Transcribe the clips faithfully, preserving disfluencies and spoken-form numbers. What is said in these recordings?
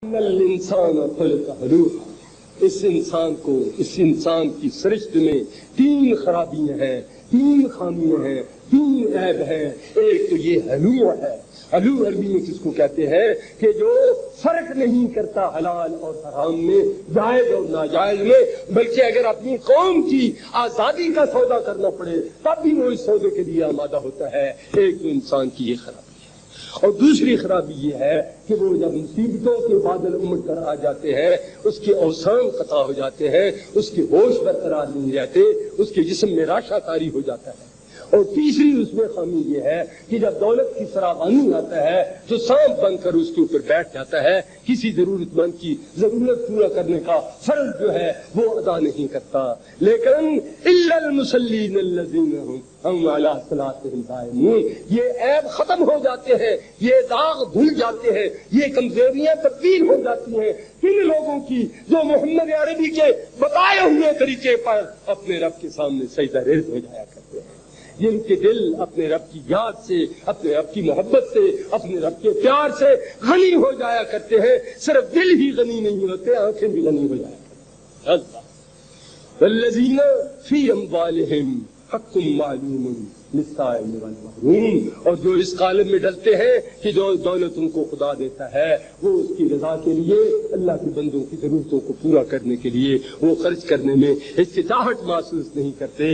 इंसान इस इंसान को इस इंसान की सृष्टि में तीन खराबियां हैं, तीन खामियां हैं, तीन ऐब हैं। एक तो ये हलू है। हलू अरबी में किसको कहते हैं कि जो फर्क नहीं करता हलाल और हराम में, जायज और नाजायज में, बल्कि अगर अपनी कौम की आजादी का सौदा करना पड़े तब भी वो इस सौदे के लिए आमादा होता है। एक तो इंसान की ये खराबी। और दूसरी खराबी ये है कि वो जब मुसीबतों के बादल उमड़ कर आ जाते हैं, उसके अवसान कता हो जाते हैं, उसके होश बरकरार नहीं रहते, उसके जिस्म में राशा तारी हो जाता है। और तीसरी उसमें खामी ये है कि जब दौलत की फरावानी आता है तो सांप बनकर उसके ऊपर बैठ जाता है, किसी जरूरतमंद की जरूरत पूरा करने का फर्ज जो है वो अदा नहीं करता। लेकिन इल्लल मुसल्लीन अल्लज़ीना हुम अला सलातिहिम दाइमून, ये ऐब खत्म हो जाते हैं, ये दाग धुल जाते हैं, ये कमजोरियां तब्दील हो जाती हैं किन लोगों की जो मोहम्मद अरबी के बताए हुए तरीके पर अपने रब के सामने सजदा रेज़ हो जाया करते हैं, जिनके दिल अपने रब की याद से, अपने रब की मोहब्बत से, अपने रब के प्यार से गनी हो जाया करते हैं। सिर्फ दिल ही गनी नहीं होते, आंखें भी गनी हो जाया करती हैं। वल्लज़ीना फी अम्वालिहिम हक़्क़ुम मालूमुन लिस्साइल वल महरूम, और जो इस कालम में डलते हैं कि जो दौलत उनको खुदा देता है वो उसकी रजा के लिए, अल्लाह के बंदों की जरूरतों को पूरा करने के लिए वो खर्च करने में हिचकिचाहट महसूस नहीं करते।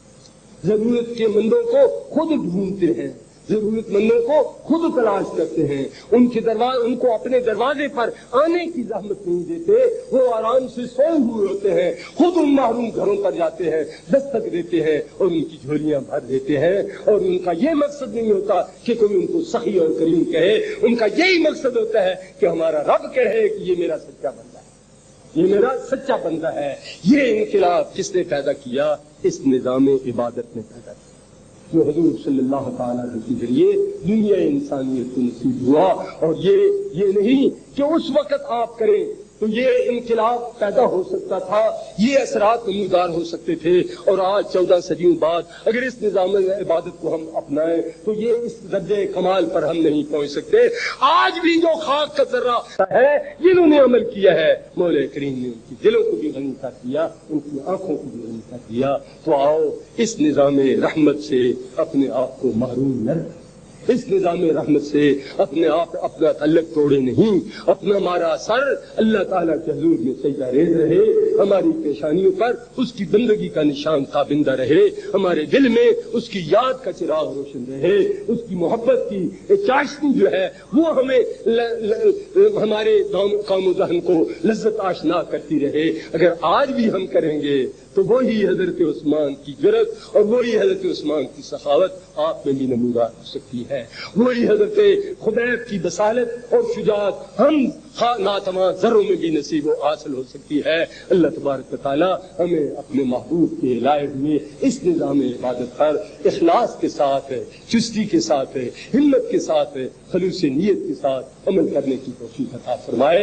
जरूरत के मंदों को खुद ढूंढते हैं, जरूरतमंदों को खुद तलाश करते हैं, उनके दरवाजे उनको अपने दरवाजे पर आने की जहमत नहीं देते, वो आराम से सोए हुए होते हैं, खुद उन महरूम घरों पर जाते हैं, दस्तक देते हैं और उनकी झोलियां भर देते हैं। और उनका ये मकसद नहीं होता कि कोई उनको सही और करीम कहे, उनका यही मकसद होता है कि हमारा रब कहे कि ये मेरा सच्चा बंदा है, ये मेरा सच्चा बंदा है। ये इनकलाब किसने पैदा किया? इस निजाम इबादत ने पैदा किया जो हुजूर सल्लल्लाहु तआला अलैहि के जरिए दुनिया इंसानियत को नसीब हुआ। और ये ये नहीं कि उस वक्त आप करें तो ये इनकलाब पैदा हो सकता था, ये असरात नमूदार हो सकते थे। और आज चौदह सदियों बाद अगर इस निजाम इबादत को हम अपनाएं तो ये इस दर्जे कमाल पर हम नहीं पहुंच सकते। आज भी जो खाक का जर्रा है जिन्होंने अमल किया है, मौला करीम ने उनकी दिलों को भी गनी कर दिया, उनकी आंखों को भी गनी कर दिया। तो आओ इस निजाम रहमत से अपने आप को महरूम न रखें, इस निजाम रहमत से अपने आप अपना तल्लक तोड़े नहीं, अपना हमारा सर अल्लाह ताला के हुजूर में सजदा रेज़ रहे, हमारी पेशानियों पर उसकी बंदगी का निशान ताबिंदा रहे, हमारे दिल में उसकी याद का चिराग रोशन रहे, उसकी मोहब्बत की चाशनी जो है वो हमें ल, ल, हमारे कामो ज़हन को लज्जत आशना करती रहे। अगर आज भी हम करेंगे तो वही हजरत उस्मान की जुर्रत और वही हजरत उस्मान की सखावत आप में भी नमूदार हो सकती है, वही हजरत खुदैब की बसालत और शुजाअत हम नातमा जरों में भी नसीब हासिल हो सकती है। अल्लाह तबारक व तआला हमें अपने महबूब के लायक में इस निज़ाम इबादत पर इखलास के साथ है, चुस्ती के साथ है, हिम्मत के साथ है, खलूस नियत के साथ अमल करने की तौफीक अता फरमाए।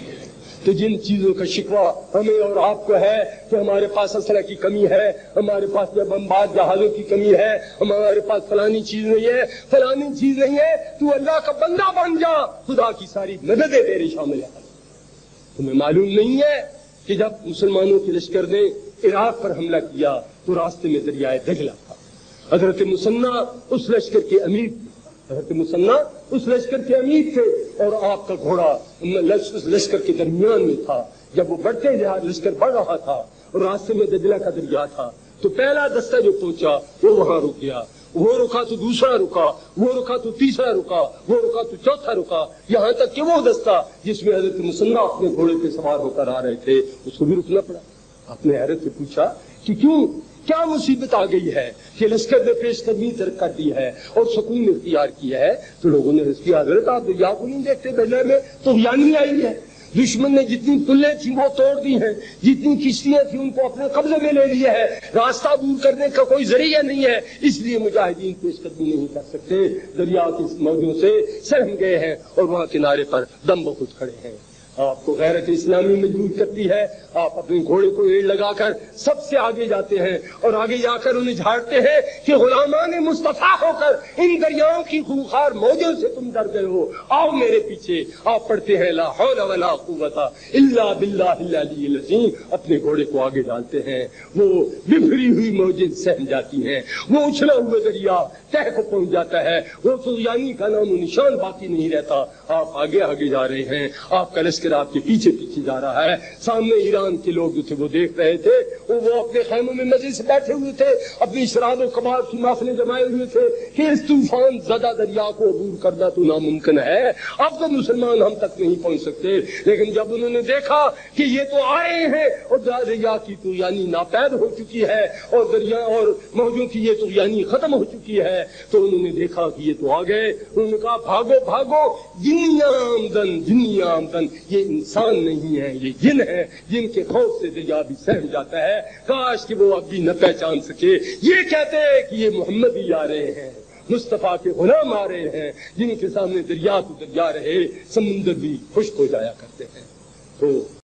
तो जिन चीजों का शिकवा हमें और आपको है कि हमारे पास असला की कमी है, हमारे पास बमबाद जहाजों की कमी है, हमारे पास फलानी चीज नहीं है, फलानी चीज नहीं है, तू अल्लाह का बंदा बन जा, खुदा की सारी मददें तेरी शामिल है। तुम्हें मालूम नहीं है कि जब मुसलमानों के लश्कर ने इराक पर हमला किया तो रास्ते में दरियाए दजला था। हजरत मुसन्ना उस लश्कर के अमीर थे, हजरत मुसन्ना उस लश्कर के अमीर थे और आपका घोड़ा उस लश्कर के दरमियान में था। जब वो बढ़ते लश्कर बढ़ रहा था और रास्ते में दजला का दरिया था तो पहला दस्ता जो पहुंचा वो वहां रुक गया, वो रुका तो दूसरा रुका, वो रुका तो तीसरा रुका, वो रुका तो चौथा रुका, यहाँ तक कि वो दस्ता जिसमें हजरत मुसन्ना अपने घोड़े पे सवार होकर आ रहे थे उसको भी रुकना पड़ा। आपने हैरत से पूछा कि क्यों, क्या मुसीबत आ गई है कि लश्कर ने पेशकदमी तर्क कर दी है और सुकून इख्तियार किया है? तो लोगों ने इसकी हजरत आप दरिया को नहीं देखते, दरिया में तो यानी आई है, दुश्मन ने जितनी पुल्लें थी वो तोड़ दी हैं, जितनी किश्तियां थी उनको अपने कब्जे में ले लिया है, रास्ता दूर करने का कोई जरिया नहीं है, इसलिए मुजाहिदीन पेशकदमी नहीं कर सकते, दरिया के मौजों से सहम गए हैं और वहां किनारे पर दम बखुद खड़े हैं। آپ کو غیرت اسلامی مجبور کرتی ہے، آپ اپنے گھوڑے کو ایڑ لگا کر سب سے آگے جاتے ہیں اور آگے جا کر انہیں جھاڑتے ہیں کہ غلامان مصطفیٰ ہو کر ان دریاؤں کی خونخوار موجوں سے تم ڈر گئے ہو، آؤ میرے پیچھے۔ آپ پڑھتے ہیں لا حول ولا قوت الا باللہ العلی العظیم، اپنے گھوڑے کو آگے ڈالتے ہیں، وہ بفری ہوئی موجیں سہم جاتی ہیں، وہ اچھلا ہوا دریا تہ کو پہنچ جاتا ہے، وہ طغیانی کا نام و نشان باقی نہیں رہتا۔ آپ آگے آگے جا رہے ہیں، آپ کا لشکر آپ کے پیچھے پیچھے جا رہا ہے۔ سامنے ایران کے لوگ جو تھے وہ دیکھ رہے تھے، وہ اپنے خیموں میں مزے سے بیٹھے ہوئے تھے، اپنی شراب و کباب کی محفلیں جمائے ہوئے تھے کہ اس طوفان زدہ دریا کو عبور کرنا تو ناممکن ہے، اب تو مسلمان ہم تک نہیں پہنچ سکتے۔ لیکن جب انہوں نے دیکھا کہ یہ تو آئے ہیں اور دریا کی طغیانی ناپید ہو چکی ہے اور دریا اور موجوں کی یہ طغیانی ختم ہو چکی ہے، تو انہوں نے دیکھا کہ یہ تو آ گئے۔ انہوں نے کہا بھاگو بھاگو، جنیاں آمدن جنیاں آمدن، یہ انسان نہیں ہے، یہ جن ہے جن کے خوف سے دریا بھی سہم جاتا ہے۔ کاش کہ وہ اب بھی نہ پہچان سکے، یہ کہتے کہ یہ محمد ہی آ رہے ہیں، مصطفیٰ کے غلام آ رہے ہیں، جن کے سامنے دریا تو دریا رہے، سمندر بھی خشک ہو جایا کرتے ہیں۔ تو